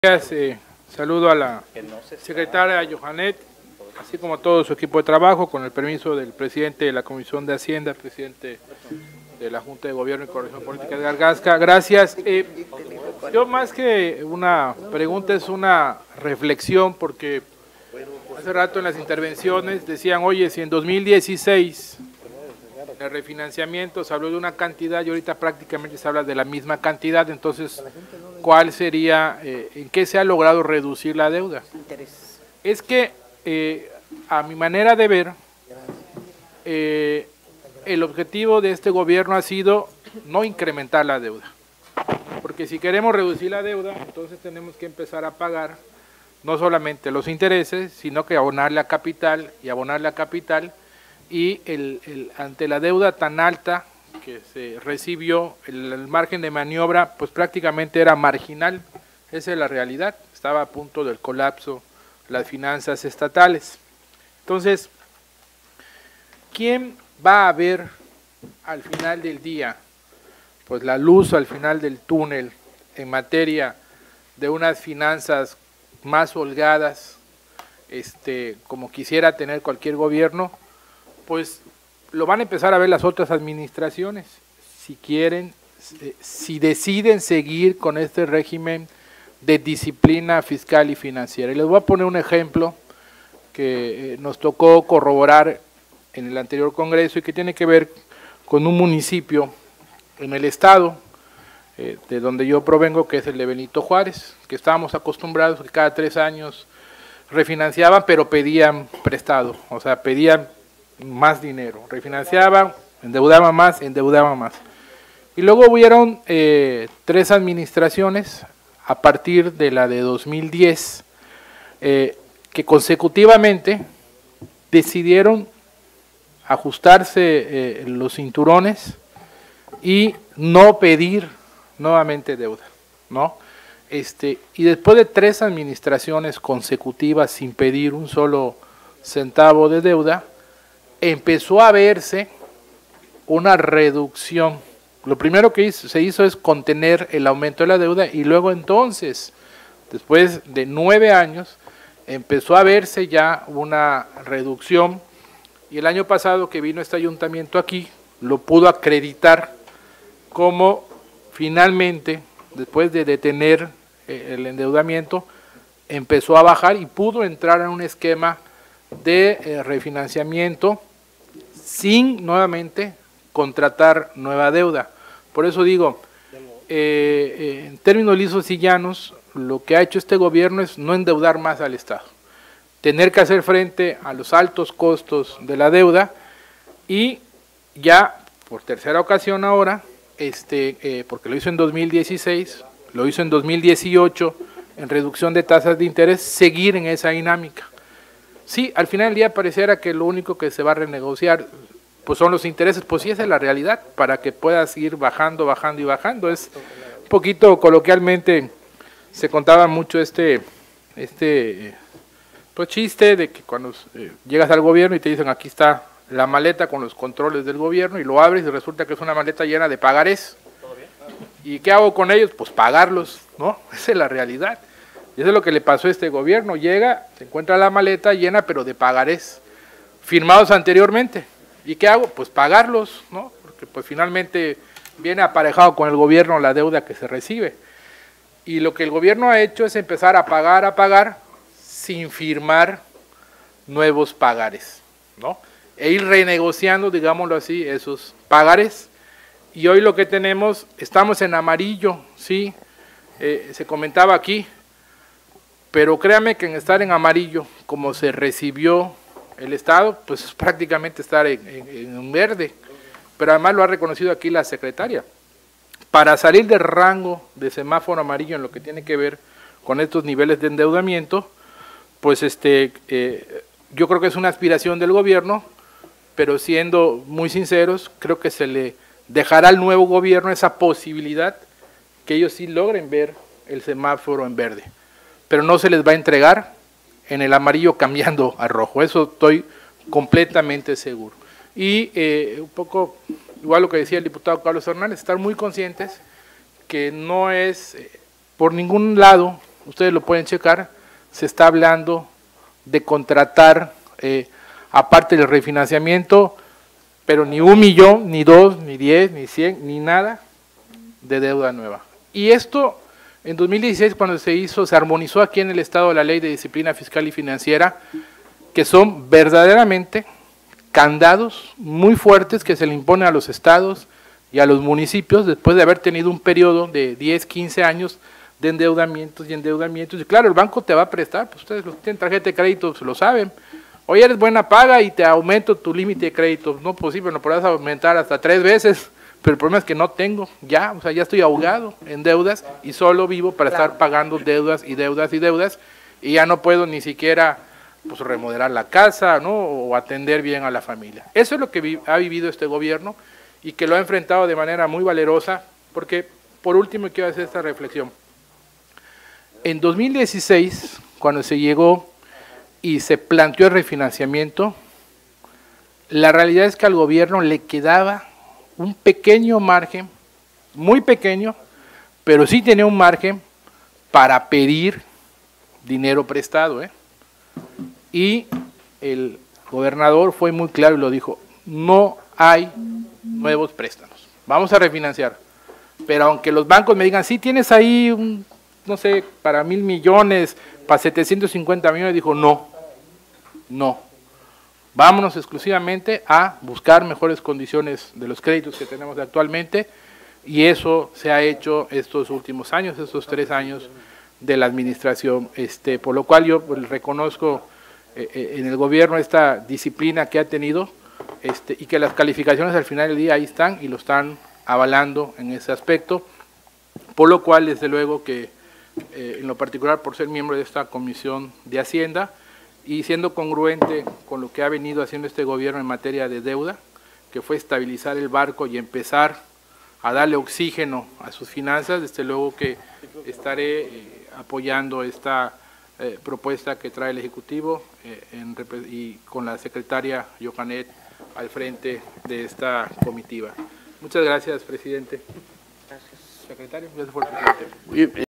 Saludo a la secretaria Johanet, así como a todo su equipo de trabajo, con el permiso del presidente de la Comisión de Hacienda, presidente de la Junta de Gobierno y Coordinación Política de Argasca. Gracias. Yo más que una pregunta es una reflexión, porque hace rato en las intervenciones decían, oye, si en 2016 el refinanciamiento se habló de una cantidad y ahorita prácticamente se habla de la misma cantidad, entonces, ¿cuál sería, en qué se ha logrado reducir la deuda? Es que, a mi manera de ver, el objetivo de este gobierno ha sido no incrementar la deuda, porque si queremos reducir la deuda, entonces tenemos que empezar a pagar no solamente los intereses, sino que abonarle a capital y abonarle a capital, y ante la deuda tan alta que se recibió, el margen de maniobra pues prácticamente era marginal. Esa es la realidad, estaba a punto del colapso las finanzas estatales. Entonces, ¿quién va a ver al final del día pues la luz al final del túnel en materia de unas finanzas más holgadas, como quisiera tener cualquier gobierno? Pues lo van a empezar a ver las otras administraciones, si quieren, si deciden seguir con este régimen de disciplina fiscal y financiera. Y les voy a poner un ejemplo que nos tocó corroborar en el anterior Congreso y que tiene que ver con un municipio en el estado de donde yo provengo, que es el de Benito Juárez, que estábamos acostumbrados que cada 3 años refinanciaban, pero pedían prestado, o sea, pedían más dinero, refinanciaban, endeudaban más, endeudaban más. Y luego hubieron 3 administraciones a partir de la de 2010 que consecutivamente decidieron ajustarse los cinturones y no pedir nuevamente deuda, ¿no? Y después de 3 administraciones consecutivas sin pedir un solo centavo de deuda, empezó a verse una reducción. Lo primero que se hizo es contener el aumento de la deuda y luego entonces, después de 9 años, empezó a verse ya una reducción, y el año pasado que vino este ayuntamiento aquí, lo pudo acreditar como finalmente, después de detener el endeudamiento, empezó a bajar y pudo entrar en un esquema de refinanciamiento sin nuevamente contratar nueva deuda. Por eso digo, en términos lisos y llanos, lo que ha hecho este gobierno es no endeudar más al Estado, tener que hacer frente a los altos costos de la deuda, y ya por tercera ocasión ahora, porque lo hizo en 2016, lo hizo en 2018, en reducción de tasas de interés, seguir en esa dinámica. Sí, al final del día pareciera que lo único que se va a renegociar pues son los intereses, pues sí, esa es la realidad, para que pueda seguir bajando, bajando y bajando. Es un poquito, coloquialmente, se contaba mucho pues chiste de que cuando llegas al gobierno y te dicen aquí está la maleta con los controles del gobierno, y lo abres y resulta que es una maleta llena de pagarés. ¿Y qué hago con ellos? Pues pagarlos, ¿no? Esa es la realidad. Y eso es lo que le pasó a este gobierno. Llega, se encuentra la maleta llena, pero de pagarés firmados anteriormente. ¿Y qué hago? Pues pagarlos, ¿no? Porque pues finalmente viene aparejado con el gobierno la deuda que se recibe. Y lo que el gobierno ha hecho es empezar a pagar, sin firmar nuevos pagares, ¿no? E ir renegociando, digámoslo así, esos pagares. Y hoy lo que tenemos, estamos en amarillo, ¿sí? Se comentaba aquí, pero créame que en estar en amarillo, como se recibió el Estado, pues es prácticamente estar en verde, pero además lo ha reconocido aquí la secretaria. Para salir del rango de semáforo amarillo en lo que tiene que ver con estos niveles de endeudamiento, pues yo creo que es una aspiración del gobierno, pero siendo muy sinceros, creo que se le dejará al nuevo gobierno esa posibilidad que ellos sí logren ver el semáforo en verde, pero no se les va a entregar en el amarillo cambiando a rojo, eso estoy completamente seguro. Y un poco, igual lo que decía el diputado Carlos Hernández, estar muy conscientes que no es por ningún lado ustedes lo pueden checar, se está hablando de contratar, aparte del refinanciamiento, pero ni 1 millón, ni 2, ni 10, ni 100, ni nada de deuda nueva. Y esto, en 2016, cuando se armonizó aquí en el Estado la Ley de Disciplina Fiscal y Financiera, que son verdaderamente candados muy fuertes que se le imponen a los estados y a los municipios después de haber tenido un periodo de 10, 15 años de endeudamientos y endeudamientos. Y claro, el banco te va a prestar, pues ustedes los que tienen tarjeta de crédito se lo saben. Oye, eres buena paga y te aumento tu límite de crédito. No, pues sí, pero lo podrás aumentar hasta 3 veces. Pero el problema es que no tengo ya, o sea, ya estoy ahogado en deudas y solo vivo para estar pagando deudas y deudas y deudas y ya no puedo ni siquiera pues remodelar la casa, ¿no? O atender bien a la familia. Eso es lo que ha vivido este gobierno y que lo ha enfrentado de manera muy valerosa, porque por último quiero hacer esta reflexión. En 2016, cuando se llegó y se planteó el refinanciamiento, la realidad es que al gobierno le quedaba un pequeño margen, muy pequeño, pero sí tenía un margen para pedir dinero prestado, Y el gobernador fue muy claro y lo dijo, no hay nuevos préstamos, vamos a refinanciar, pero aunque los bancos me digan, sí tienes ahí no sé, para 1,000 millones, para 750 millones, dijo, no, vámonos exclusivamente a buscar mejores condiciones de los créditos que tenemos actualmente, y eso se ha hecho estos últimos años, estos 3 años de la administración, por lo cual yo reconozco en el gobierno esta disciplina que ha tenido, y que las calificaciones al final del día ahí están y lo están avalando en ese aspecto, por lo cual desde luego que en lo particular por ser miembro de esta Comisión de Hacienda y siendo congruente con lo que ha venido haciendo este gobierno en materia de deuda, que fue estabilizar el barco y empezar a darle oxígeno a sus finanzas, desde luego que estaré apoyando esta propuesta que trae el Ejecutivo y con la secretaria Yohanet al frente de esta comitiva. Muchas gracias, presidente. Gracias, secretario. Gracias por el presidente.